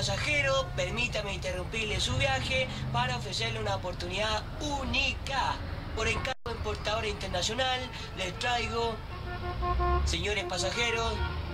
pasajero, permítame interrumpirle su viaje para ofrecerle una oportunidad única. Por encargo importadora internacional, les traigo, señores pasajeros,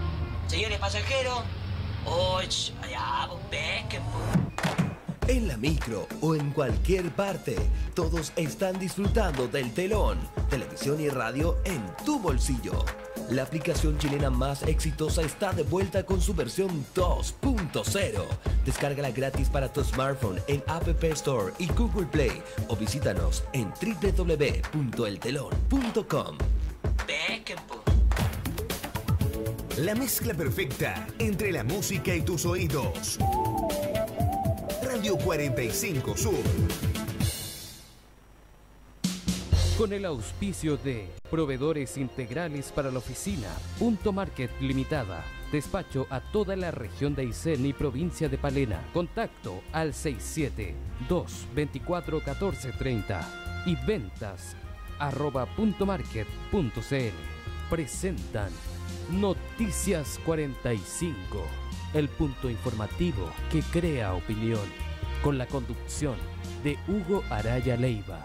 allá, pues pesquen, pues. En la micro o en cualquier parte, todos están disfrutando del Telón, televisión y radio en tu bolsillo. La aplicación chilena más exitosa está de vuelta con su versión 2.0. Descárgala gratis para tu smartphone en App Store y Google Play o visítanos en www.eltelon.com. Pesquen, pues. La mezcla perfecta entre la música y tus oídos. Radio 45 Sur. Con el auspicio de Proveedores Integrales para la Oficina, Punto Market Limitada, despacho a toda la región de Aysén y provincia de Palena. Contacto al 67-224-1430 y ventas@puntomarket.cl. Presentan Noticias 45, el punto informativo que crea opinión, con la conducción de Hugo Araya Leiva.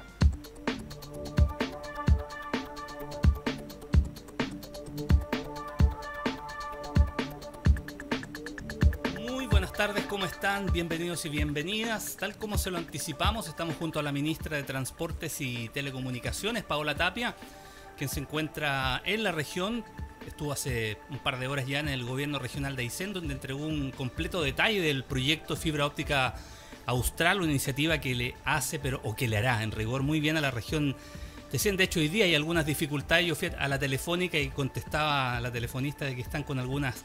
Muy buenas tardes, ¿cómo están? Bienvenidos y bienvenidas. Tal como se lo anticipamos, estamos junto a la ministra de Transportes y Telecomunicaciones, Paola Tapia, quien se encuentra en la región. Estuvo hace un par de horas ya en el gobierno regional de Aysén, donde entregó un completo detalle del proyecto Fibra Óptica Austral, una iniciativa que le hace, que le hará en rigor muy bien a la región de Aysén. De hecho, hoy día hay algunas dificultades. Yo fui a la telefónica y contestaba a la telefonista de que están con algunas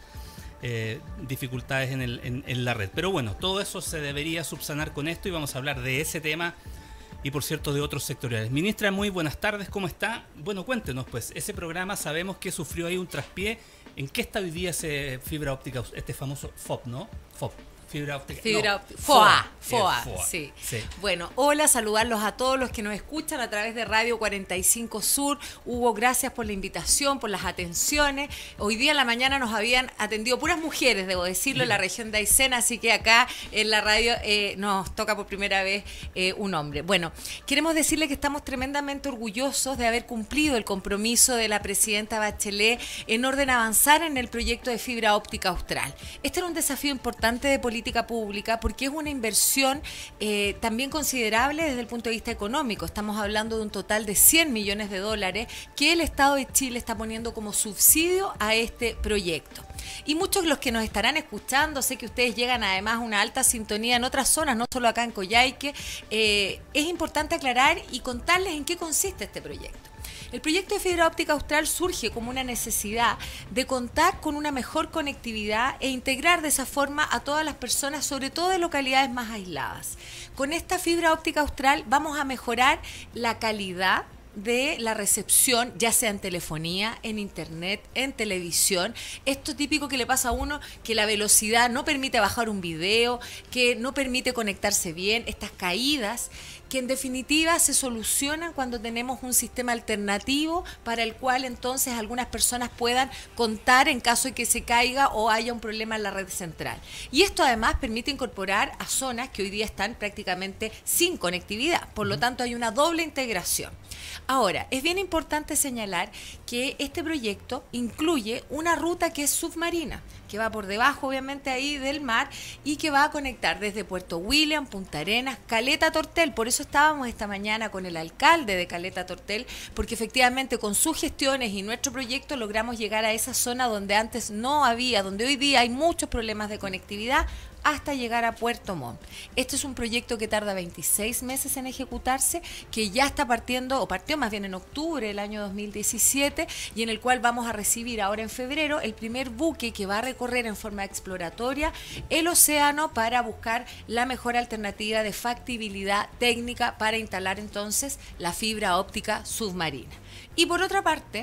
dificultades en la red. Pero bueno, todo eso se debería subsanar con esto y vamos a hablar de ese tema y, por cierto, de otros sectoriales. Ministra, muy buenas tardes, ¿cómo está? Bueno, cuéntenos, pues, ese programa sabemos que sufrió ahí un traspié. ¿En qué está hoy día ese fibra óptica, este famoso FOB, ¿no? FOB. Fibra óptica. FOA, sí. Bueno, hola, saludarlos a todos los que nos escuchan a través de Radio 45 Sur. Hugo, gracias por la invitación, por las atenciones. Hoy día en la mañana nos habían atendido puras mujeres, debo decirlo, en la región de Aysén, así que acá en la radio nos toca por primera vez un hombre. Bueno, queremos decirle que estamos tremendamente orgullosos de haber cumplido el compromiso de la presidenta Bachelet en orden a avanzar en el proyecto de fibra óptica austral. Este era un desafío importante de política pública porque es una inversión también considerable desde el punto de vista económico. Estamos hablando de un total de 100 millones de dólares que el Estado de Chile está poniendo como subsidio a este proyecto. Y muchos de los que nos estarán escuchando, sé que ustedes llegan además a una alta sintonía en otras zonas, no solo acá en Coyhaique, es importante aclarar y contarles en qué consiste este proyecto. El proyecto de fibra óptica austral surge como una necesidad de contar con una mejor conectividad e integrar de esa forma a todas las personas, sobre todo de localidades más aisladas. Con esta fibra óptica austral vamos a mejorar la calidad de la recepción, ya sea en telefonía, en internet, en televisión. Esto típico que le pasa a uno, que la velocidad no permite bajar un video, que no permite conectarse bien, estas caídas, que en definitiva se solucionan cuando tenemos un sistema alternativo para el cual entonces algunas personas puedan contar en caso de que se caiga o haya un problema en la red central. Y esto además permite incorporar a zonas que hoy día están prácticamente sin conectividad, por lo tanto hay una doble integración. Ahora, es bien importante señalar que este proyecto incluye una ruta que es submarina, que va por debajo obviamente ahí del mar y que va a conectar desde Puerto William, Punta Arenas, Caleta Tortel. Por eso estábamos esta mañana con el alcalde de Caleta Tortel, porque efectivamente con sus gestiones y nuestro proyecto logramos llegar a esa zona donde antes no había, donde hoy día hay muchos problemas de conectividad, hasta llegar a Puerto Montt. Este es un proyecto que tarda 26 meses en ejecutarse, que ya está partiendo, o partió más bien en octubre del año 2017, y en el cual vamos a recibir ahora en febrero el primer buque que va a recorrer en forma exploratoria el océano para buscar la mejor alternativa de factibilidad técnica para instalar entonces la fibra óptica submarina. Y por otra parte,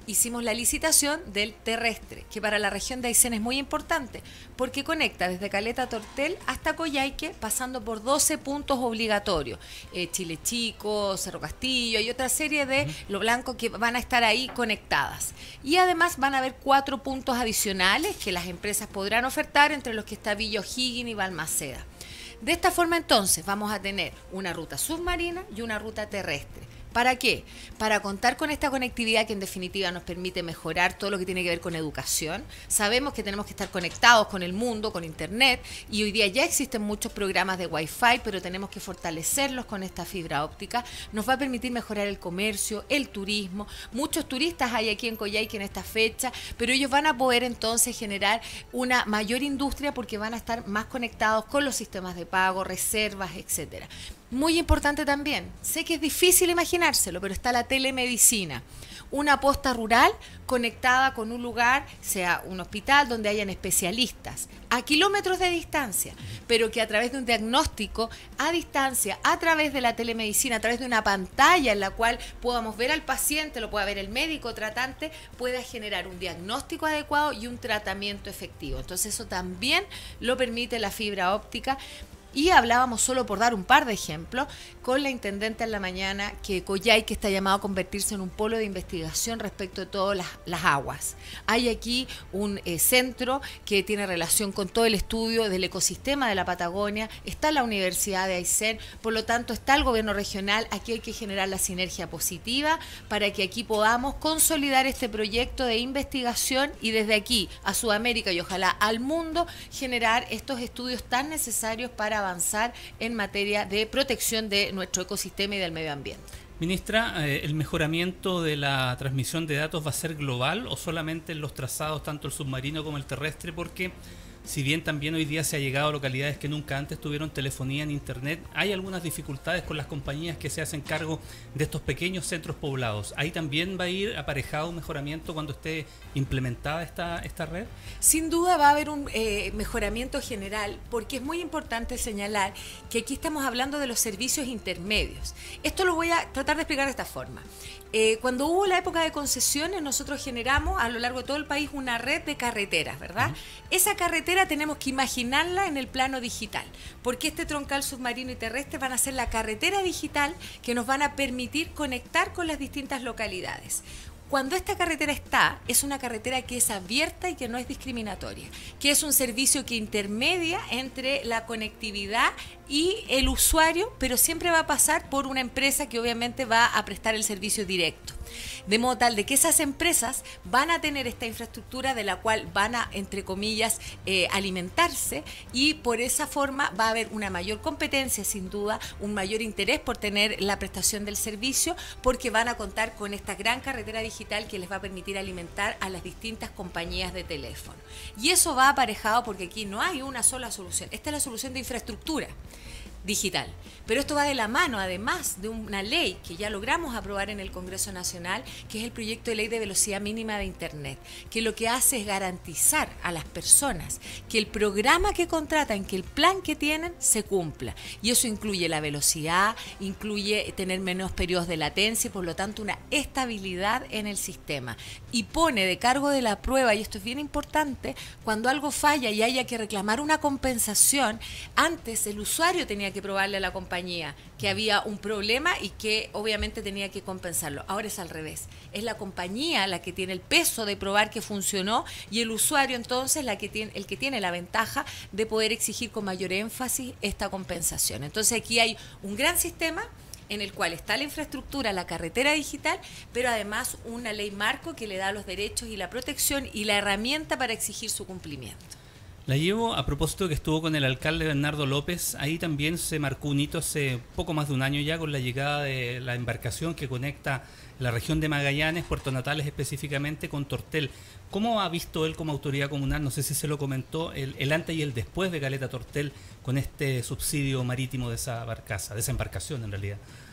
hicimos la licitación del terrestre, que para la región de Aysén es muy importante, porque conecta desde Caleta Tortel hasta Coyhaique, pasando por 12 puntos obligatorios, Chile Chico, Cerro Castillo y otra serie de Lo Blanco que van a estar ahí conectadas. Y además van a haber 4 puntos adicionales que las empresas podrán ofertar, entre los que está Villa O'Higgins y Balmaceda. De esta forma entonces vamos a tener una ruta submarina y una ruta terrestre. ¿Para qué? Para contar con esta conectividad que en definitiva nos permite mejorar todo lo que tiene que ver con educación. Sabemos que tenemos que estar conectados con el mundo, con Internet, y hoy día ya existen muchos programas de Wi-Fi, pero tenemos que fortalecerlos con esta fibra óptica. Nos va a permitir mejorar el comercio, el turismo. Muchos turistas hay aquí en Coyhaique en esta fecha, pero ellos van a poder entonces generar una mayor industria porque van a estar más conectados con los sistemas de pago, reservas, etcétera. Muy importante también, sé que es difícil imaginárselo, pero está la telemedicina. Una posta rural conectada con un lugar, sea un hospital donde hayan especialistas, a kilómetros de distancia, pero que a través de un diagnóstico a distancia, a través de la telemedicina, a través de una pantalla en la cual podamos ver al paciente, lo pueda ver el médico tratante, pueda generar un diagnóstico adecuado y un tratamiento efectivo. Entonces eso también lo permite la fibra óptica. Y hablábamos, solo por dar un par de ejemplos, con la intendente en la mañana, que Coyhaique está llamado a convertirse en un polo de investigación respecto de todas las aguas. Hay aquí un centro que tiene relación con todo el estudio del ecosistema de la Patagonia, está la Universidad de Aysén, por lo tanto está el gobierno regional. Aquí hay que generar la sinergia positiva para que aquí podamos consolidar este proyecto de investigación y desde aquí a Sudamérica y ojalá al mundo generar estos estudios tan necesarios para avanzar en materia de protección de nuestro ecosistema y del medio ambiente. Ministra, ¿el mejoramiento de la transmisión de datos va a ser global o solamente en los trazados, tanto el submarino como el terrestre? Porque si bien también hoy día se ha llegado a localidades que nunca antes tuvieron telefonía en internet, hay algunas dificultades con las compañías que se hacen cargo de estos pequeños centros poblados. ¿Ahí también va a ir aparejado un mejoramiento cuando esté implementada esta red? Sin duda va a haber un mejoramiento general, porque es muy importante señalar que aquí estamos hablando de los servicios intermedios. Esto lo voy a tratar de explicar de esta forma. Cuando hubo la época de concesiones, nosotros generamos a lo largo de todo el país una red de carreteras, ¿verdad? Esa carretera tenemos que imaginarla en el plano digital, porque este troncal submarino y terrestre van a ser la carretera digital que nos van a permitir conectar con las distintas localidades. Cuando esta carretera es una carretera que es abierta y que no es discriminatoria, que es un servicio que intermedia entre la conectividad y el usuario, pero siempre va a pasar por una empresa que obviamente va a prestar el servicio directo. De modo tal de que esas empresas van a tener esta infraestructura de la cual van a, entre comillas, alimentarse, y por esa forma va a haber una mayor competencia, sin duda, un mayor interés por tener la prestación del servicio, porque van a contar con esta gran carretera digital que les va a permitir alimentar a las distintas compañías de teléfono. Y eso va aparejado porque aquí no hay una sola solución. Esta es la solución de infraestructura digital. Pero esto va de la mano, además de una ley que ya logramos aprobar en el Congreso Nacional, que es el proyecto de ley de velocidad mínima de Internet, que lo que hace es garantizar a las personas que el programa que contratan, que el plan que tienen, se cumpla. Y eso incluye la velocidad, incluye tener menos periodos de latencia y por lo tanto una estabilidad en el sistema. Y pone de cargo de la prueba, y esto es bien importante, cuando algo falla y haya que reclamar una compensación, antes el usuario tenía que probarle a la compañía que había un problema y que obviamente tenía que compensarlo. Ahora es al revés. Es la compañía la que tiene el peso de probar que funcionó y el usuario entonces el que tiene la ventaja de poder exigir con mayor énfasis esta compensación. Entonces aquí hay un gran sistema en el cual está la infraestructura, la carretera digital, pero además una ley marco que le da los derechos y la protección y la herramienta para exigir su cumplimiento. La llevo a propósito que estuvo con el alcalde Bernardo López. Ahí también se marcó un hito hace poco más de un año ya con la llegada de la embarcación que conecta la región de Magallanes, Puerto Natales específicamente, con Tortel. ¿Cómo ha visto él como autoridad comunal? No sé si se lo comentó, el antes y el después de Caleta Tortel con este subsidio marítimo de esa barcaza, de esa embarcación en realidad.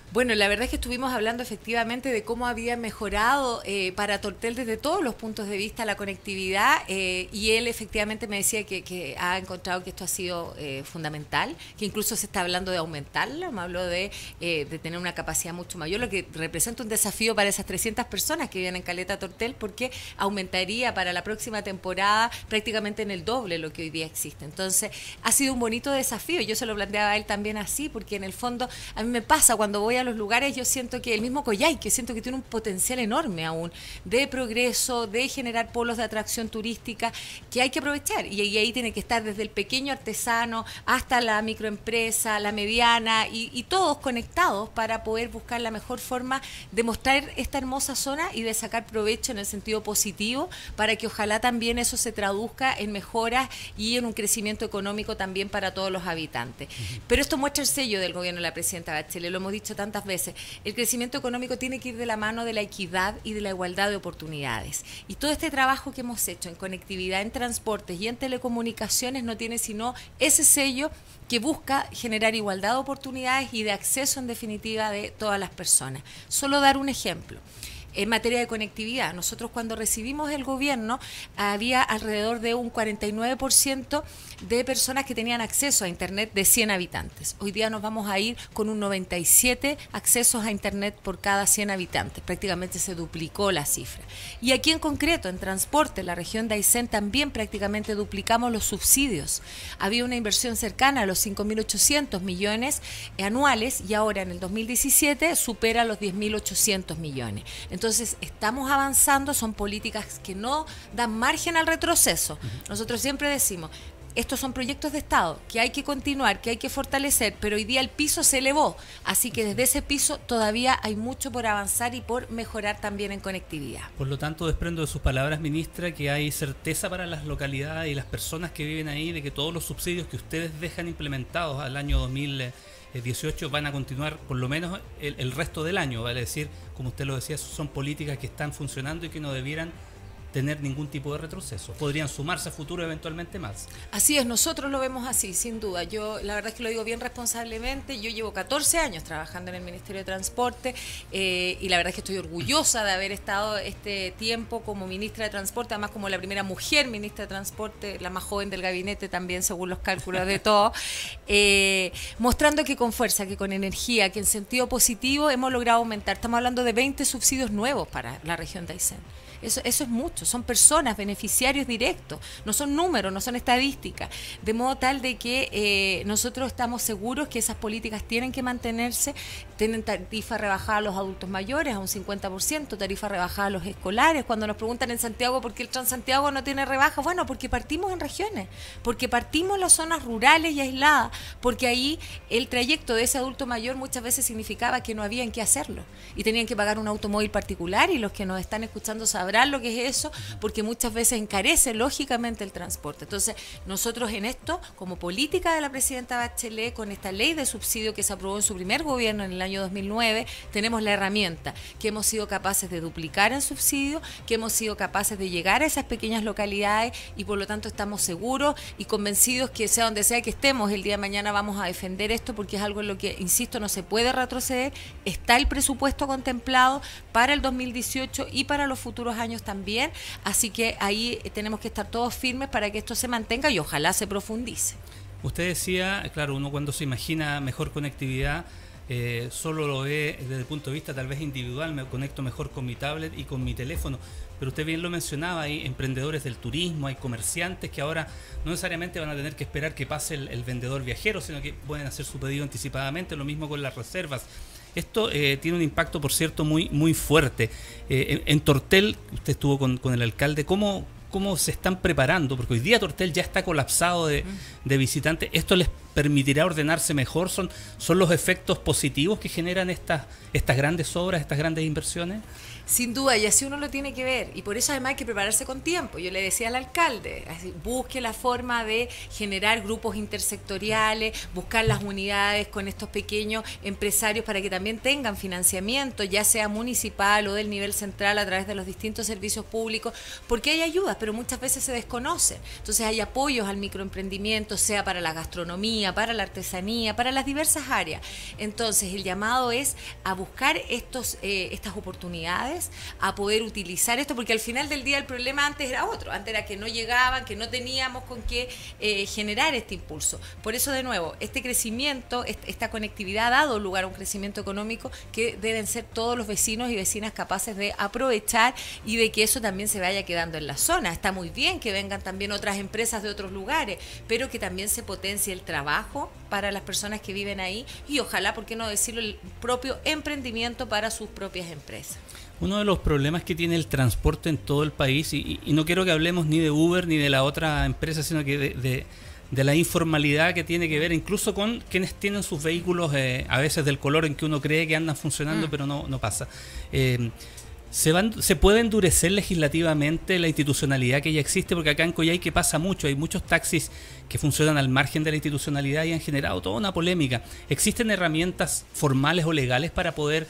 Bueno, la verdad es que estuvimos hablando efectivamente de cómo había mejorado para Tortel desde todos los puntos de vista la conectividad y él efectivamente me decía que ha encontrado que esto ha sido fundamental, que incluso se está hablando de aumentarla, me habló de tener una capacidad mucho mayor, lo que representa un desafío para esas 300 personas que viven en Caleta Tortel, porque aumentaría para la próxima temporada prácticamente en el doble lo que hoy día existe. Entonces, ha sido un bonito desafío. Yo se lo planteaba a él también así, porque en el fondo a mí me pasa cuando voy a los lugares, yo siento que el mismo Coyhaique, siento que tiene un potencial enorme aún de progreso, de generar polos de atracción turística que hay que aprovechar, y ahí tiene que estar desde el pequeño artesano hasta la microempresa, la mediana y todos conectados para poder buscar la mejor forma de mostrar esta hermosa zona y de sacar provecho en el sentido positivo, para que ojalá también eso se traduzca en mejoras y en un crecimiento económico también para todos los habitantes. Pero esto muestra el sello del gobierno de la presidenta Bachelet, lo hemos dicho tantas veces. El crecimiento económico tiene que ir de la mano de la equidad y de la igualdad de oportunidades. Y todo este trabajo que hemos hecho en conectividad, en transportes y en telecomunicaciones no tiene sino ese sello que busca generar igualdad de oportunidades y de acceso en definitiva de todas las personas. Solo dar un ejemplo. En materia de conectividad, nosotros cuando recibimos el gobierno había alrededor de un 49% de personas que tenían acceso a Internet de 100 habitantes. Hoy día nos vamos a ir con un 97 accesos a Internet por cada 100 habitantes. Prácticamente se duplicó la cifra. Y aquí en concreto, en transporte, en la región de Aysén, también prácticamente duplicamos los subsidios. Había una inversión cercana a los 5.800 millones anuales y ahora en el 2017 supera los 10.800 millones. Entonces, estamos avanzando, son políticas que no dan margen al retroceso. Nosotros siempre decimos, estos son proyectos de Estado que hay que continuar, que hay que fortalecer, pero hoy día el piso se elevó, así que desde ese piso todavía hay mucho por avanzar y por mejorar también en conectividad. Por lo tanto, desprendo de sus palabras, ministra, que hay certeza para las localidades y las personas que viven ahí de que todos los subsidios que ustedes dejan implementados al año 2018 van a continuar por lo menos el resto del año, vale decir, como usted lo decía, son políticas que están funcionando y que no debieran tener ningún tipo de retroceso. Podrían sumarse a futuro eventualmente más. Así es, nosotros lo vemos así, sin duda. Yo la verdad es que lo digo bien responsablemente. Yo llevo 14 años trabajando en el Ministerio de Transporte y la verdad es que estoy orgullosa de haber estado este tiempo como ministra de Transporte, además como la primera mujer ministra de Transporte, la más joven del gabinete también, según los cálculos de todos, mostrando que con fuerza, que con energía, que en sentido positivo hemos logrado aumentar. Estamos hablando de 20 subsidios nuevos para la región de Aysén. Eso es mucho, son personas, beneficiarios directos, no son números, no son estadísticas, de modo tal de que nosotros estamos seguros que esas políticas tienen que mantenerse. Tienen tarifa rebajada a los adultos mayores a un 50%, tarifa rebajada a los escolares. Cuando nos preguntan en Santiago por qué el Transantiago no tiene rebaja, bueno, porque partimos en regiones, porque partimos en las zonas rurales y aisladas, porque ahí el trayecto de ese adulto mayor muchas veces significaba que no había en qué hacerlo y tenían que pagar un automóvil particular, y los que nos están escuchando sabrán lo que es eso, porque muchas veces encarece lógicamente el transporte. Entonces, nosotros en esto, como política de la presidenta Bachelet, con esta ley de subsidio que se aprobó en su primer gobierno en el año 2009, tenemos la herramienta que hemos sido capaces de duplicar en subsidio, que hemos sido capaces de llegar a esas pequeñas localidades, y por lo tanto estamos seguros y convencidos que sea donde sea que estemos, el día de mañana vamos a defender esto, porque es algo en lo que, insisto, no se puede retroceder. Está el presupuesto contemplado para el 2018 y para los futuros años también, así que ahí tenemos que estar todos firmes para que esto se mantenga y ojalá se profundice. Usted decía, claro, uno cuando se imagina mejor conectividad solo lo ve desde el punto de vista tal vez individual, me conecto mejor con mi tablet y con mi teléfono, pero usted bien lo mencionaba, hay emprendedores del turismo, hay comerciantes que ahora no necesariamente van a tener que esperar que pase el vendedor viajero, sino que pueden hacer su pedido anticipadamente, lo mismo con las reservas. Esto tiene un impacto, por cierto, muy fuerte. En Tortel, usted estuvo con el alcalde, ¿cómo se están preparando? Porque hoy día Tortel ya está colapsado de visitantes. ¿Esto les permitirá ordenarse mejor? ¿Son los efectos positivos que generan estas grandes obras, estas grandes inversiones? Sin duda, y así uno lo tiene que ver, y por eso además hay que prepararse con tiempo. Yo le decía al alcalde, así, busque la forma de generar grupos intersectoriales, buscar las unidades con estos pequeños empresarios para que también tengan financiamiento, ya sea municipal o del nivel central a través de los distintos servicios públicos, porque hay ayudas, pero muchas veces se desconocen. Entonces hay apoyos al microemprendimiento, sea para la gastronomía, gastronomía, para la artesanía, para las diversas áreas. Entonces, el llamado es a buscar estas oportunidades, a poder utilizar esto, porque al final del día el problema antes era otro, antes era que no llegaban, que no teníamos con qué generar este impulso. Por eso, de nuevo, este crecimiento, esta conectividad ha dado lugar a un crecimiento económico que deben ser todos los vecinos y vecinas capaces de aprovechar y de que eso también se vaya quedando en la zona. Está muy bien que vengan también otras empresas de otros lugares, pero que también se potencie el trabajo para las personas que viven ahí y ojalá, ¿por qué no decirlo?, el propio emprendimiento para sus propias empresas. Uno de los problemas que tiene el transporte en todo el país, y no quiero que hablemos ni de Uber ni de la otra empresa, sino que de la informalidad que tiene que ver incluso con quienes tienen sus vehículos a veces del color en que uno cree que andan funcionando, pero no pasa. ¿Se puede endurecer legislativamente la institucionalidad que ya existe? Porque acá en Coyhaique pasa mucho, hay muchos taxis que funcionan al margen de la institucionalidad y han generado toda una polémica. ¿Existen herramientas formales o legales para poder...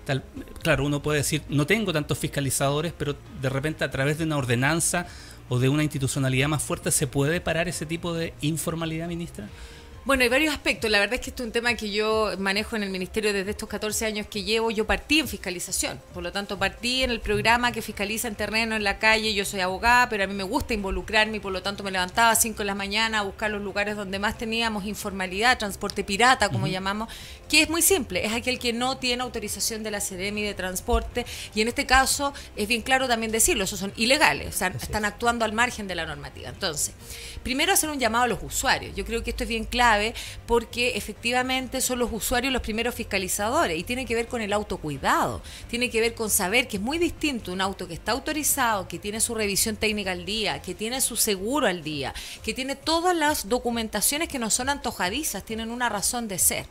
Claro, uno puede decir, no tengo tantos fiscalizadores, pero de repente a través de una ordenanza o de una institucionalidad más fuerte, ¿se puede parar ese tipo de informalidad, ministra? Bueno, hay varios aspectos. La verdad es que esto es un tema que yo manejo en el Ministerio desde estos 14 años que llevo. Yo partí en fiscalización, por lo tanto partí en el programa que fiscaliza en terreno, en la calle. Yo soy abogada, pero a mí me gusta involucrarme y por lo tanto me levantaba a 5 de la mañana a buscar los lugares donde más teníamos informalidad, transporte pirata, como llamamos, que es muy simple, es aquel que no tiene autorización de la Seremi de transporte, y en este caso es bien claro también decirlo, esos son ilegales, o sea, están actuando al margen de la normativa. Entonces, primero hacer un llamado a los usuarios. Yo creo que esto es bien clave porque efectivamente son los usuarios los primeros fiscalizadores y tiene que ver con el autocuidado, tiene que ver con saber que es muy distinto un auto que está autorizado, que tiene su revisión técnica al día, que tiene su seguro al día, que tiene todas las documentaciones que no son antojadizas, tienen una razón de ser.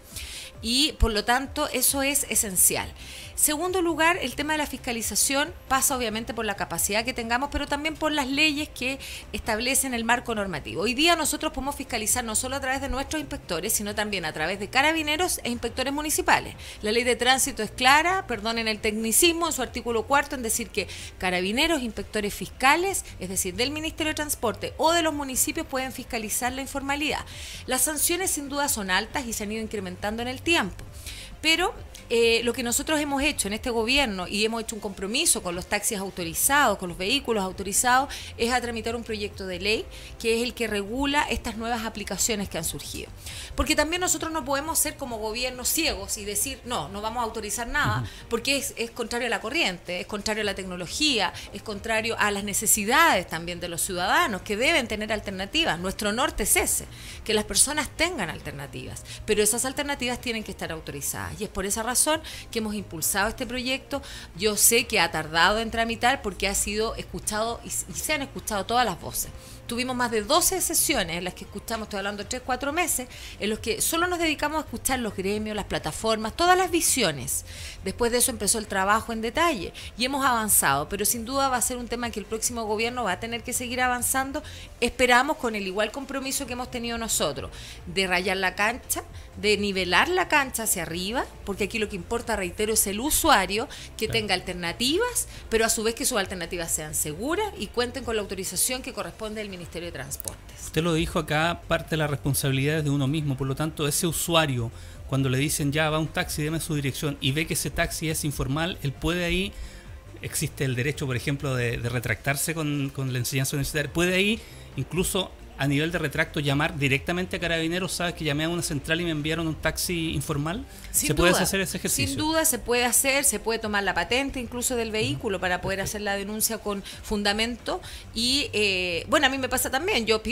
Y por lo tanto eso es esencial. Segundo lugar, el tema de la fiscalización pasa obviamente por la capacidad que tengamos, pero también por las leyes que establecen el marco normativo. Hoy día nosotros podemos fiscalizar no solo a través de nuestros inspectores, sino también a través de carabineros e inspectores municipales. La ley de tránsito es clara, perdonen el tecnicismo, en su artículo 4 en decir que carabineros, inspectores fiscales, es decir, del Ministerio de Transporte o de los municipios pueden fiscalizar la informalidad. Las sanciones sin duda son altas y se han ido incrementando en el tiempo, pero lo que nosotros hemos hecho en este gobierno y hemos hecho un compromiso con los taxis autorizados, con los vehículos autorizados, es a tramitar un proyecto de ley que es el que regula estas nuevas aplicaciones que han surgido. Porque también nosotros no podemos ser como gobiernos ciegos y decir, no vamos a autorizar nada, porque es contrario a la corriente, es contrario a la tecnología, es contrario a las necesidades también de los ciudadanos que deben tener alternativas. Nuestro norte es ese, que las personas tengan alternativas, pero esas alternativas tienen que estar autorizadas y es por esa razón que hemos impulsado este proyecto. Yo sé que ha tardado en tramitar porque ha sido escuchado y se han escuchado todas las voces. Tuvimos más de 12 sesiones en las que escuchamos, estoy hablando de 3-4 meses, en los que solo nos dedicamos a escuchar los gremios, las plataformas, todas las visiones. Después de eso empezó el trabajo en detalle y hemos avanzado, pero sin duda va a ser un tema que el próximo gobierno va a tener que seguir avanzando. Esperamos con el igual compromiso que hemos tenido nosotros, de rayar la cancha, de nivelar la cancha hacia arriba, porque aquí lo que importa, reitero, es el usuario que tenga alternativas, pero a su vez que sus alternativas sean seguras y cuenten con la autorización que corresponde al Ministerio de Transportes. Usted lo dijo acá, parte de la responsabilidad es de uno mismo, por lo tanto ese usuario, cuando le dicen ya va un taxi, deme su dirección y ve que ese taxi es informal, él puede ahí, existe el derecho por ejemplo de retractarse con la enseñanza universitaria, puede ahí incluso a nivel de retracto llamar directamente a Carabineros, ¿sabes que llamé a una central y me enviaron un taxi informal? ¿Se puede hacer ese ejercicio? Sin duda se puede hacer, se puede tomar la patente incluso del vehículo para poder hacer la denuncia con fundamento y bueno, a mí me pasa también, yo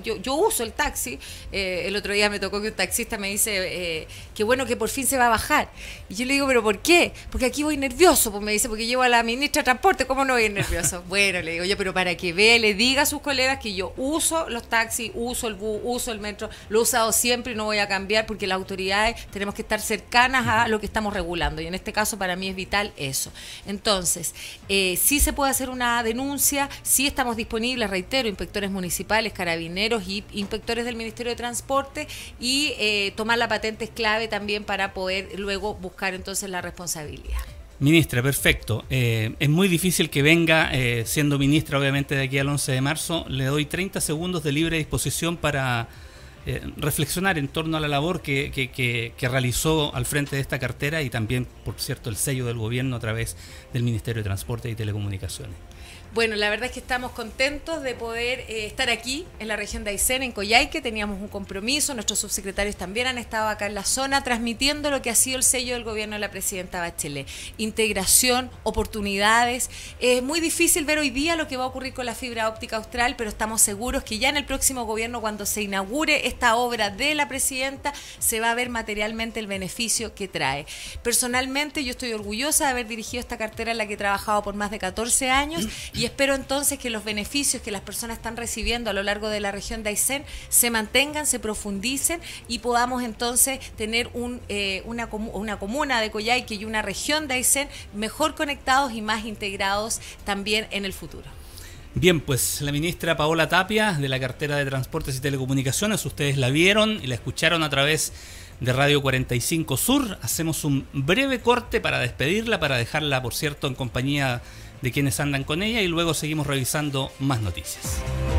uso el taxi, el otro día me tocó que un taxista me dice que bueno que por fin se va a bajar y yo le digo, ¿pero por qué? Porque aquí voy nervioso, pues me dice, porque llevo a la ministra de Transporte, ¿cómo no voy a ir nervioso? Bueno, le digo yo, pero para que vea, le diga a sus colegas que yo uso los taxis, uso el bus, uso el metro, lo he usado siempre y no voy a cambiar porque las autoridades tenemos que estar cercanas a lo que estamos regulando y en este caso para mí es vital eso. Entonces, sí se puede hacer una denuncia, sí estamos disponibles, reitero, inspectores municipales, carabineros y inspectores del Ministerio de Transporte y tomar la patente es clave también para poder luego buscar entonces la responsabilidad. Ministra, perfecto. Es muy difícil que venga siendo ministra, obviamente, de aquí al 11 de marzo. Le doy 30 segundos de libre disposición para reflexionar en torno a la labor que realizó al frente de esta cartera y también, por cierto, el sello del gobierno a través del Ministerio de Transporte y Telecomunicaciones. Bueno, la verdad es que estamos contentos de poder estar aquí en la región de Aysén, en Coyhaique. Teníamos un compromiso, nuestros subsecretarios también han estado acá en la zona transmitiendo lo que ha sido el sello del gobierno de la presidenta Bachelet. Integración, oportunidades. Es muy difícil ver hoy día lo que va a ocurrir con la fibra óptica austral, pero estamos seguros que ya en el próximo gobierno, cuando se inaugure esta obra de la presidenta, se va a ver materialmente el beneficio que trae. Personalmente, yo estoy orgullosa de haber dirigido esta cartera en la que he trabajado por más de 14 años y espero entonces que los beneficios que las personas están recibiendo a lo largo de la región de Aysén se mantengan, se profundicen y podamos entonces tener una comuna de Coyhaique y una región de Aysén mejor conectados y más integrados también en el futuro. Bien, pues la ministra Paola Tapia, de la cartera de Transportes y Telecomunicaciones, ustedes la vieron y la escucharon a través de Radio 45 Sur. Hacemos un breve corte para despedirla, para dejarla, por cierto, en compañía de quienes andan con ella, y luego seguimos revisando más noticias.